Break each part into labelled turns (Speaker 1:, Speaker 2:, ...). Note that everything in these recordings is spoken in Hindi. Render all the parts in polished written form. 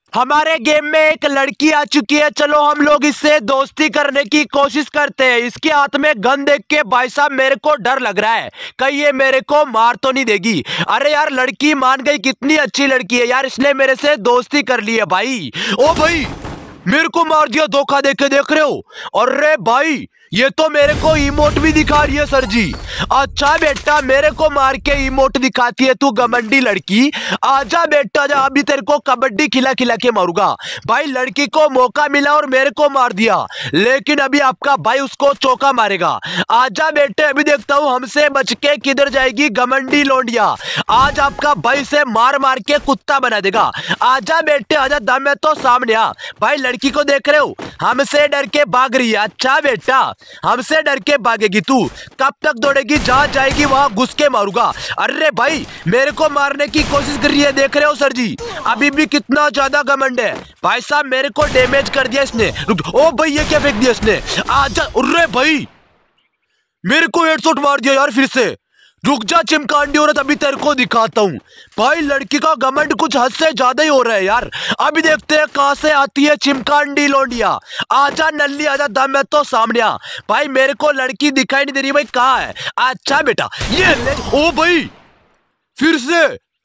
Speaker 1: हमारे गेम में एक लड़की आ चुकी है। चलो हम लोग इससे दोस्ती करने की कोशिश करते हैं। इसके हाथ में गन देख के भाई साहब मेरे को डर लग रहा है, कहीं ये मेरे को मार तो नहीं देगी। अरे यार लड़की मान गई, कितनी अच्छी लड़की है यार, इसने मेरे से दोस्ती कर ली है भाई। ओ भाई मेरे को मार दिया धोखा देके, देख रहे हो। अरे भाई ये तो मेरे को इमोट भी दिखा रही है सर जी। अच्छा बेटा मेरे को मार के इमोट दिखाती है तू घमंडी लड़की। आजा बेटा जा, अभी तेरे को कबड्डी खिला खिला के मारूंगा। भाई लड़की को मौका मिला और मेरे को मार दिया, लेकिन अभी आपका भाई उसको चौका मारेगा। आजा बेटे, अभी देखता हूँ हमसे बच के किधर जाएगी घमंडी लोंडिया। आज आपका भाई से मार मार के कुत्ता बना देगा। आजा बेटे आजा, दम है तो सामने आ। भाई लड़की को देख रहे हो, हमसे डर के भाग रही है। अच्छा बेटा हमसे डर के भागेगी तू, कब तक दौड़ेगी, जहां जाएगी वहां घुस के मारूंगा। अरे भाई मेरे को मारने की कोशिश कर रही है, देख रहे हो सर जी। अभी भी कितना ज्यादा घमंड है भाई साहब, मेरे को डैमेज कर दिया इसने। ओ भाई ये क्या फेंक दिया इसने, आजा। अरे भाई मेरे को हेडशॉट मार दिया यार फिर से। रुक जा चिमकांडी औरत, अभी तेरे को दिखाता हूँ। भाई लड़की का घमंड कुछ हद से ज्यादा ही हो रहा है यार। अभी देखते हैं कहां से आती है चिमकांडी लोंडिया। आजा नल्ली आजा, दम है तो सामने आ। भाई मेरे को लड़की दिखाई नहीं दे रही, भाई कहाँ है। अच्छा बेटा ये ले। ओ भाई फिर से।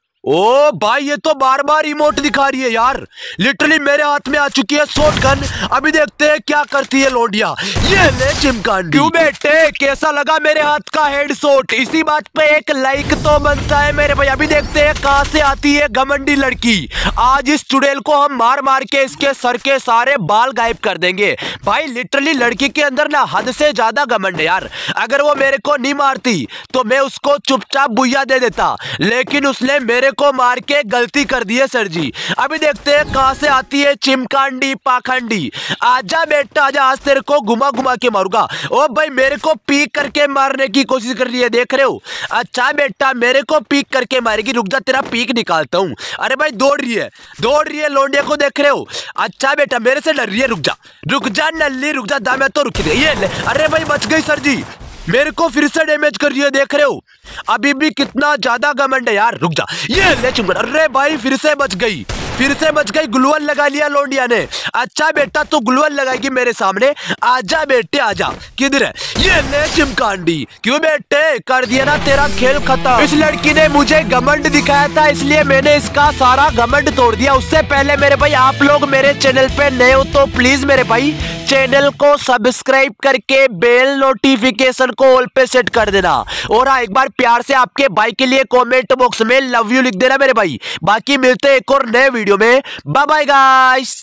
Speaker 1: ओ भाई ये तो बार बार इमोट दिखा रही है यार। लिटरली मेरे हाथ में आ चुकी है शॉट गन। अभी देखते हैं क्या करती है लोंडिया। ये ले चिमकांडी। क्यों बेटे कैसा लगा मेरे हाथ का हेडशॉट, इसी बात पे एक लाइक तो बनता है मेरे भाई। अभी देखते हैं कहां से आती है घमंडी लड़की। आज इस चुड़ैल को हम मार मार के इसके सर के सारे बाल गायब कर देंगे। भाई लिटरली लड़की के अंदर ना हद से ज्यादा घमंड है यार। अगर वो मेरे को नहीं मारती तो मैं उसको चुपचाप बुइया दे देता, लेकिन उसने मेरे को मार के गलती कर दी है सर जी। अभी देखते हैं कहां से आती है चिमकांडी पाखंडी। आजा बेटा आजा, आज तेरे को घुमा घुमा के मारूंगा। ओ भाई मेरे को पीक करके मारने की कोशिश कर रही है, देख रहे हो। अच्छा बेटा मेरे को पीक करके मारेगी, रुक जा तेरा पीक निकालता हूं। अरे भाई दौड़ रही है लोंडिया को, देख रहे हो। अच्छा बेटा मेरे से डर रही है, रुक जा नल्ली रुक जा, दाम है तो रुक दे। ये ले। अरे भाई बच गई सर जी, मेरे को फिर से डैमेज कर रही है, देख रहे हो। अभी भी कितना ज्यादा घमंड है यार, रुक जा। ये ले चुप। अरे भाई फिर से बच गई, ग्लूअल लगा लिया लोंडिया ने। अच्छा बेटा तू ग्लूअल लगाएगी मेरे सामने। आजा बेटे आजा, किधर है। ये ले चिमकांडी। क्यों बेटे कर दिया ना तेरा खेल खत्म। इस लड़की ने मुझे घमंड दिखाया था, इसलिए मैंने इसका सारा घमंड तोड़ दिया। उससे पहले मेरे भाई आप लोग मेरे चैनल पे नए हो तो प्लीज मेरे भाई चैनल को सब्सक्राइब करके बेल नोटिफिकेशन को ऑल पे सेट कर देना। और हाँ एक बार प्यार से आपके भाई के लिए कमेंट बॉक्स में लव यू लिख देना मेरे भाई। बाकी मिलते हैं एक और नए वीडियो में। Bye bye guys.